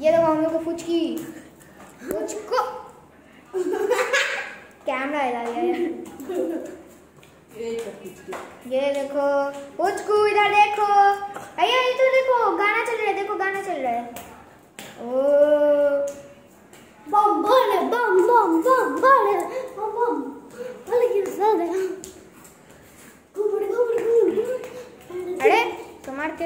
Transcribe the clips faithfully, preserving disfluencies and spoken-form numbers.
ये देखो हम लोग को फुचकी फुचको कैमरा हिला दिया ये देखो फुचकू इधर देखो अरे इधर देखो गाना चल रहा है देखो गाना चल रहा है ओ बम बम बम बम बम बम बम बोले कि सर अरे कमार के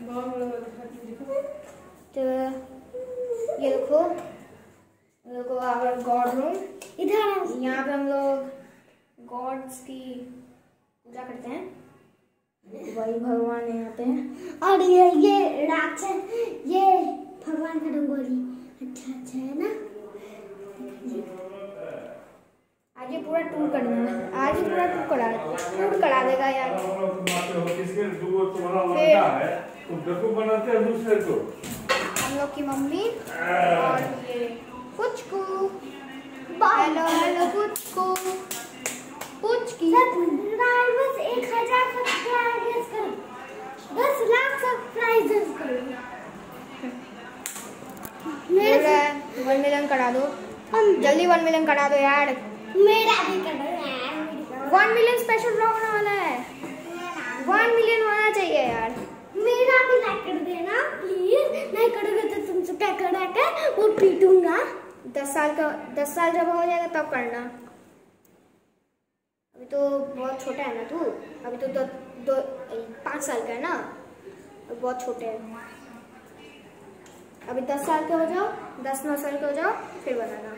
तो ये देखो ये देखो आवर गॉड रूम इधर यहाँ पे हम लोग गॉड्स की पूजा करते हैं वही भगवान है यहाँ पे और ये ये राक्षस ये भगवान का रंगोली अच्छा अच्छा है ना आज ये पूरा टूर करना है आज ये पूरा टूर करा टूर करा देगा यार हम लोग की मम्मी और ये पुचकू हेलो हेलो पुचकू पुचकी बस एक हजार सब्सक्राइबर्स करो दस लाख सब्सक्राइबर्स करो मेरा वन मिलियन करा दो जल्दी वन मिलियन करा दो यार मेरा भी कर दो यार वन मिलियन स्पेशल ब्लॉग होने वाला है वन मिलियन होना चाहिए यार मेरा भी लाइक कर देना प्लीज नहीं करोगे तो तुमसे क्या करा के वो पीटूंगा दस साल का दस साल जब हो जाएगा तब करना अभी तो बहुत छोटा है ना तू अभी तो दो, दो पाँच साल का है ना अभी बहुत छोटे हैं अभी दस साल के हो जाओ दस नौ साल के हो जाओ फिर बनाना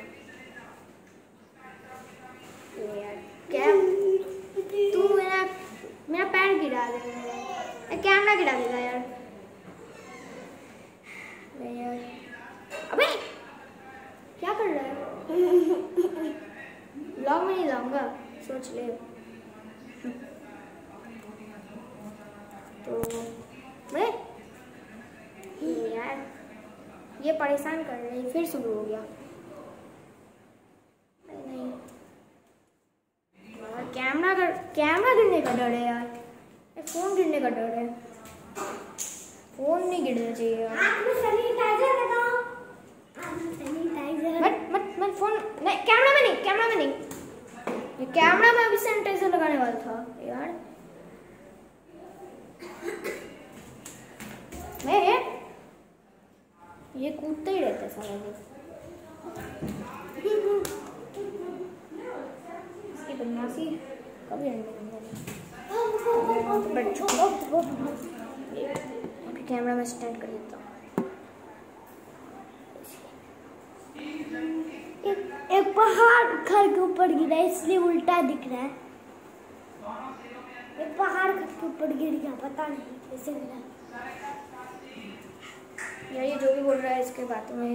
यार क्या तू मेरा मेरा पैर गिरा देगा कैमरा गिरा देगा यार यार अबे क्या कर रहा है ब्लॉग में नहीं लाऊंगा सोच ले तो बे यार ये परेशान कर रही है फिर शुरू हो गया नहीं यार कैमरा कर कैमरा गिरने का डर है यार फोन गिरने का डर है फोन नहीं गिरना चाहिए यार सैनिटाइजर लगाओ सैनिटाइजर मत मत मत फोन नहीं कैमरा में नहीं कैमरा में नहीं ये कैमरा में अभी सैनिटाइजर लगाने वाला था यार मैं ये कूदता ही रहता है सारा इसकी बदमाशी कभी कैमरा में स्टैंड कर देता हूँ एक, एक पहाड़ घर के ऊपर गिरा इसलिए उल्टा दिख रहा है एक पहाड़ घर के ऊपर गिर गया पता नहीं कैसे गिरा यार ये जो भी बोल रहा है इसके बातों में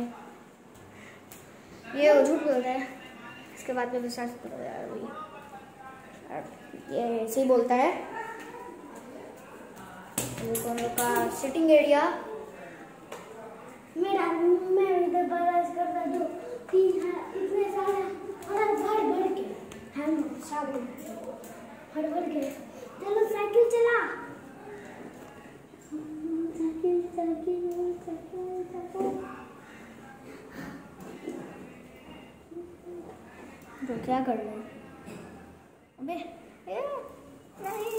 ये झूठ बोल रहा है इसके बाद में विश्वास करो यार वही ये ऐसे ही बोलता है हम लोग का सिटिंग एरिया मेरा मैं इधर बरस करता जो तीन है इतने सारे और भर भर के हम सब भर भर के चलो साइकिल चला साइकिल साइकिल साइकिल साइकिल तो क्या कर रहे हैं अबे ए नहीं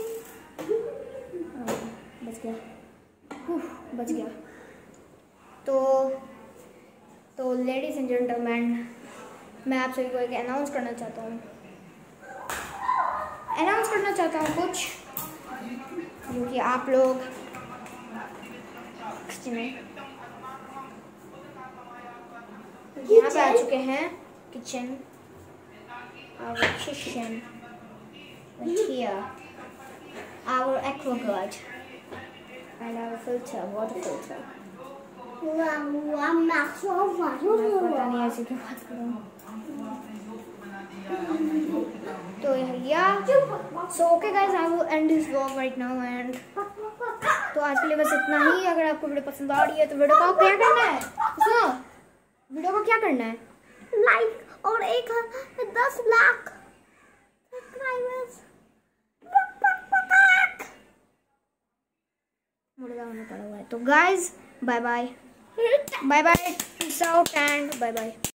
बच गया बच गया तो तो लेडीज एंड जेंटलमैन मैं आप सभी को एक अनाउंस करना चाहता हूँ अनाउंस करना चाहता हूँ कुछ क्योंकि आप लोग यहाँ पे आ चुके हैं kitchen our kitchen right here our aquaguard and our filter water filter पता नहीं ऐसे क्यों बात करूँ तो या so okay guys I will end this vlog right now and तो आज के लिए बस इतना ही अगर आपको वीडियो पसंद आ रही है तो वीडियो को क्या करना है सुनो वीडियो को क्या करना है लाइक और एक दस लाख सब्सक्राइबर्स मुर्गा होने पड़ा हुआ है तो guys bye bye. Bye bye, peace out and bye bye.